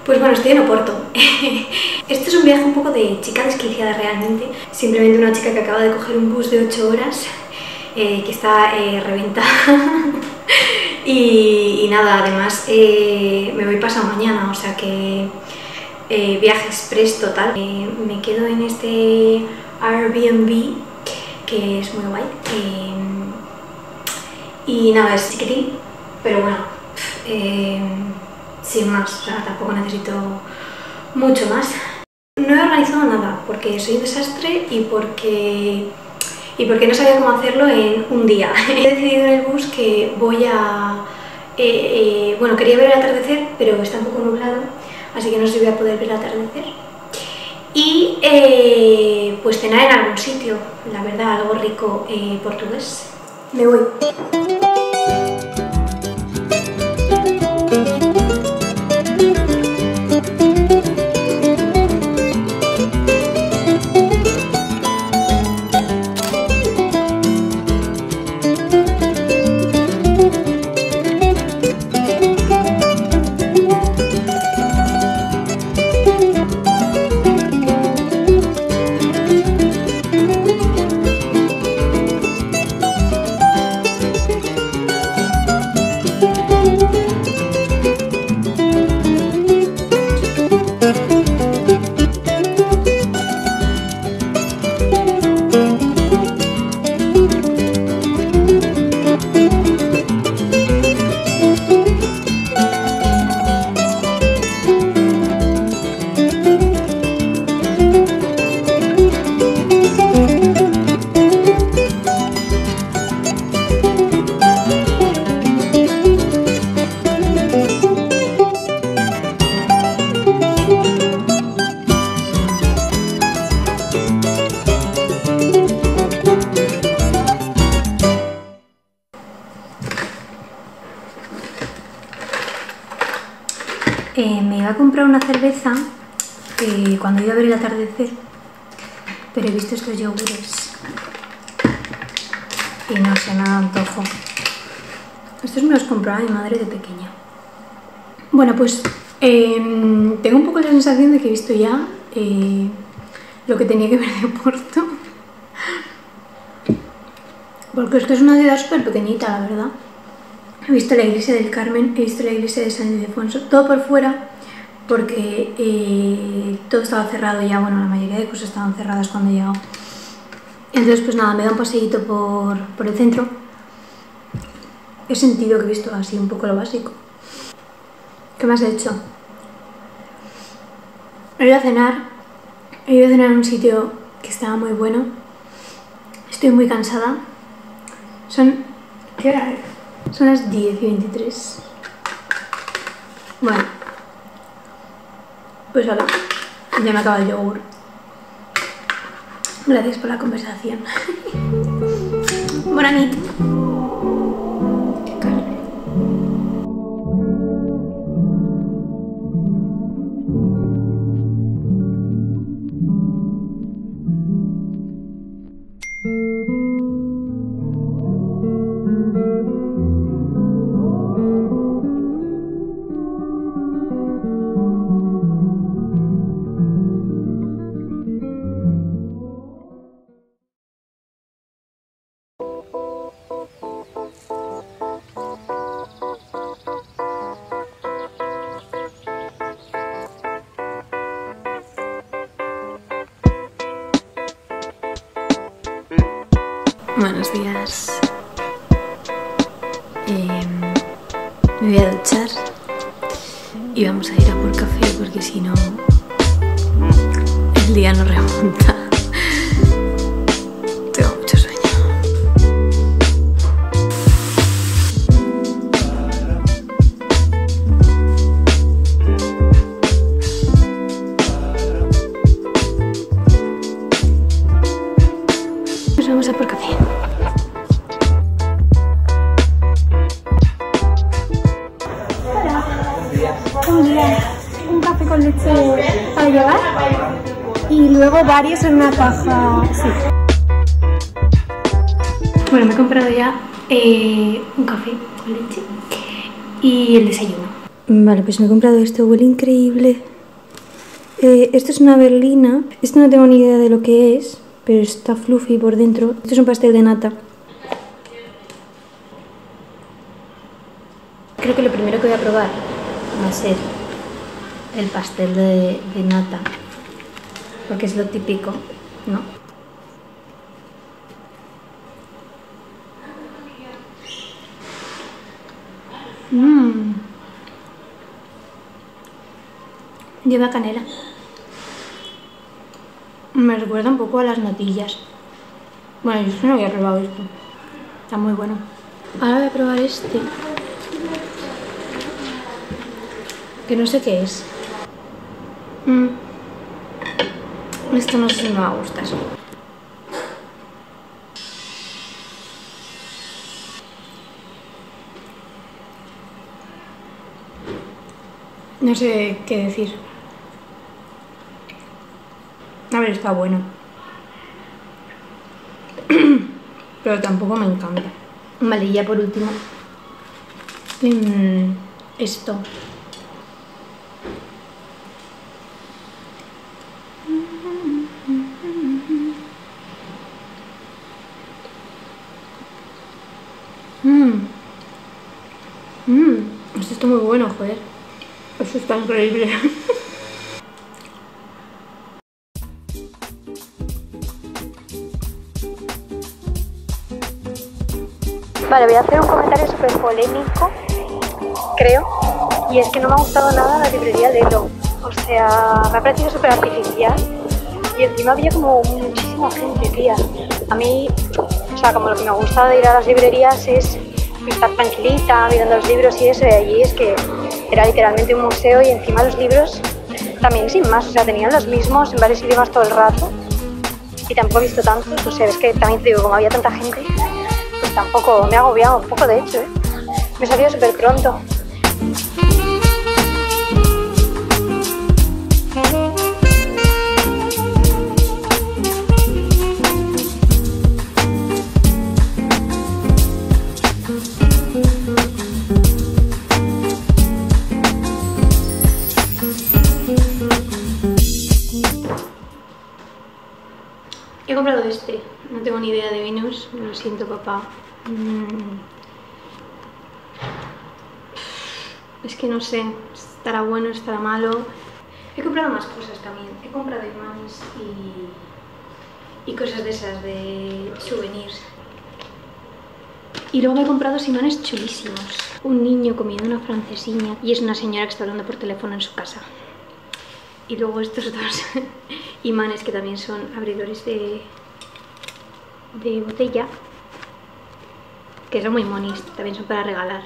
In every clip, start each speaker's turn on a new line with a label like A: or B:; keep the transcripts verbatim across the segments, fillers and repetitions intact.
A: Pues bueno, estoy en Oporto. Esto es un viaje un poco de chica desquiciada realmente. Simplemente una chica que acaba de coger un bus de ocho horas, eh, que está eh, reventada. y, y nada, además eh, me voy pasado mañana, o sea que eh, viaje express total. Eh, me quedo en este Airbnb, que es muy guay. Eh, y nada, es chiquitín, pero bueno, eh, sin más, o sea, tampoco necesito mucho más. No he organizado nada porque soy un desastre y porque, y porque no sabía cómo hacerlo en un día. He decidido en el bus que voy a... Eh, eh, bueno, quería ver el atardecer, pero está un poco nublado, así que no sé si voy a poder ver el atardecer. Y eh, pues cenar en algún sitio, la verdad, algo rico eh, portugués. Me voy. Eh, me iba a comprar una cerveza eh, cuando iba a ver el atardecer, pero he visto estos yogures y no sé, nada antojo. Estos me los compraba mi madre de pequeña. Bueno, pues eh, tengo un poco la sensación de que he visto ya eh, lo que tenía que ver de Oporto, porque esto es una ciudad súper pequeñita, la verdad. He visto la iglesia del Carmen, he visto la iglesia de San Ildefonso, todo por fuera, porque eh, todo estaba cerrado ya, bueno, la mayoría de cosas estaban cerradas cuando he llegado. Entonces, pues nada, me da un paseíto por, por el centro. He sentido que he visto así un poco lo básico. ¿Qué más he hecho? He ido a cenar, he ido a cenar en un sitio que estaba muy bueno. Estoy muy cansada. Son... ¿qué hora es? Son las diez y veintitrés. Bueno, pues hola, ya me acaba el yogur. Gracias por la conversación. Buena nit. Buenos días. Eh, me voy a duchar y vamos a ir a por café porque si no el día no remonta. Tengo mucho sueño. Pues vamos a por café. Un día, un café con leche para llevar y luego varios en una caja. Sí. Bueno, me he comprado ya eh, un café con leche y el desayuno. Vale, pues me he comprado esto, huele increíble. Eh, esto es una berlina. Esto no tengo ni idea de lo que es, pero está fluffy por dentro. Esto es un pastel de nata. Creo que lo primero que voy a probar va a ser el pastel de, de nata, porque es lo típico, ¿no? Mmm. Lleva canela. Me recuerda un poco a las natillas. Bueno, yo no había probado esto. Está muy bueno. Ahora voy a probar este, que no sé qué es. Mm. Esto no sé si me va a gustar. No sé qué decir. A ver, está bueno. Pero tampoco me encanta. Vale, y ya por último, mmm, esto. Mmm. Mmm. Esto está muy bueno, joder. Esto está increíble. Vale, voy a hacer un comentario súper polémico, creo, y es que no me ha gustado nada la librería Lelo. O sea, me ha parecido súper artificial y encima había como muchísima gente, tía. A mí, o sea, como lo que me gusta de ir a las librerías es estar tranquilita, mirando los libros y eso, y allí es que era literalmente un museo y encima los libros también sin más, o sea, tenían los mismos en varios idiomas todo el rato y tampoco he visto tantos, o sea, es que también te digo, como había tanta gente, pues tampoco me ha agobiado un poco, de hecho, ¿eh? Me he salido súper pronto. He comprado este, no tengo ni idea de vinos, lo siento papá. Mm. Es que no sé, estará bueno, estará malo. He comprado más cosas también, he comprado imanes y, y cosas de esas, de souvenirs. Y luego he comprado imanes chulísimos. Un niño comiendo una francesiña y es una señora que está hablando por teléfono en su casa. Y luego estos dos imanes que también son abridores de, de botella, que son muy monis, también son para regalar.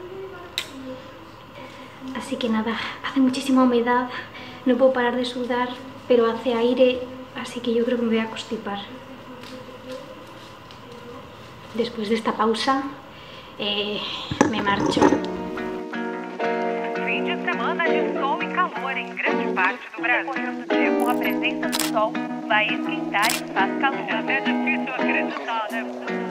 A: Así que nada, hace muchísima humedad, no puedo parar de sudar, pero hace aire, así que yo creo que me voy a constipar. Después de esta pausa, eh, me marcho.
B: Fim de semana de sol e calor em grande parte do Brasil. O dia com a presença do sol vai esquentar e faz calor. É até difícil acreditar, né?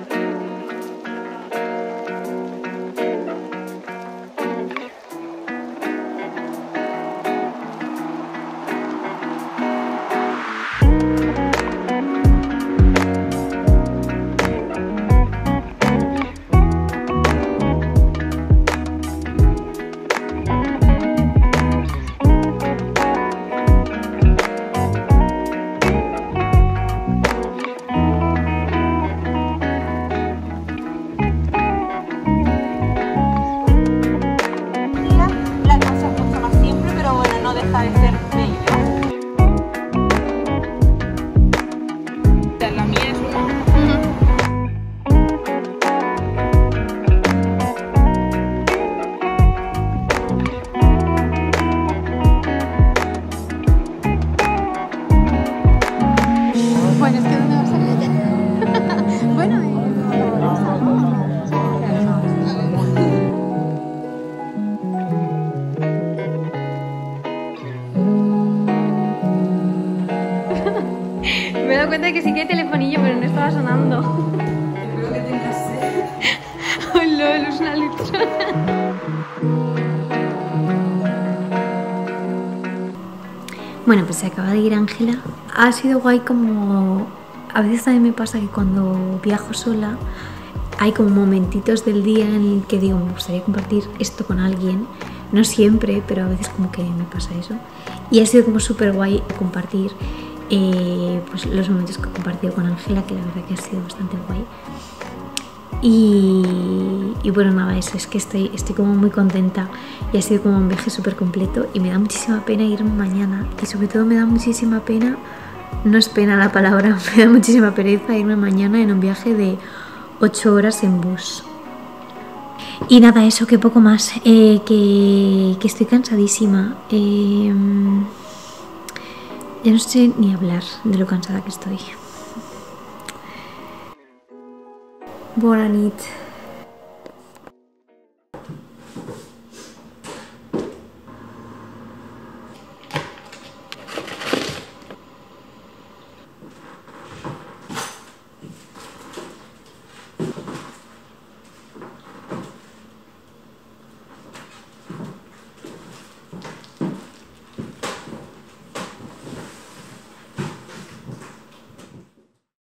A: Me he dado cuenta de que sí que hay telefonillo, pero no estaba sonando.
C: Espero que tengas sed.
A: Oh, lol, es una lucha. Bueno, pues se acaba de ir Ángela. Ha sido guay como... A veces también me pasa que cuando viajo sola hay como momentitos del día en el que digo, me gustaría compartir esto con alguien. No siempre, pero a veces como que me pasa eso. Y ha sido como súper guay compartir eh, pues los momentos que he compartido con Ángela, que la verdad que ha sido bastante guay. Y, y bueno, nada, eso es que estoy, estoy como muy contenta y ha sido como un viaje súper completo y me da muchísima pena irme mañana y sobre todo me da muchísima pena, no es pena la palabra, me da muchísima pereza irme mañana en un viaje de ocho horas en bus. Y nada, eso, que poco más, eh, que, que estoy cansadísima, eh, ya no sé ni hablar de lo cansada que estoy. Bona nit.